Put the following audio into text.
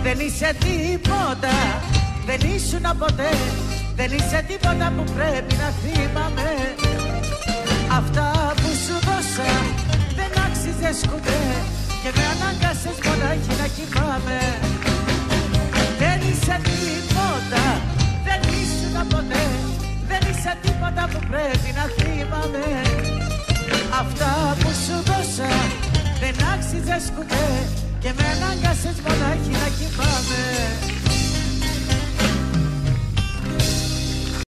Δεν είσαι τίποτα, δεν ήσουν ποτέ. Δεν είσαι τίποτα που πρέπει να θυμάμαι. Αυτά που σου δώσα δεν άξιζες κουτέ και με ανάγκασες μονάχη να κοιμάμαι. Δεν είσαι τίποτα, δεν ήσουν ποτέ. Δεν είσαι τίποτα που πρέπει να θυμάμαι. Αυτά που σου δώσα δεν άξιζες κουτέ και με ανάγκασες μονάχη να κοιμάμαι.